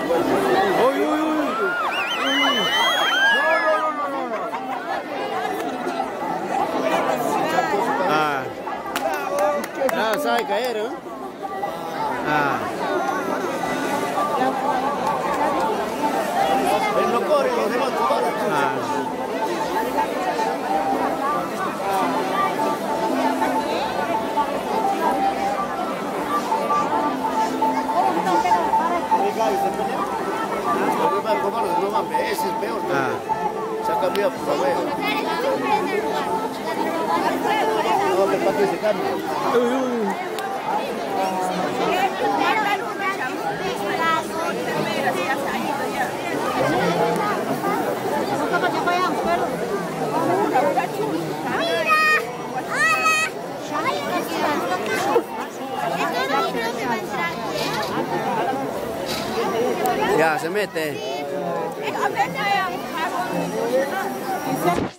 Uy, uy, uy. Ah. Ah, sabe caer, ¿eh? Ah. Él no corre, los demás corren. Ah. Ese es peor. Ah. Se ha cambiado por favor. No, que para que se cambie. Ya, se mete.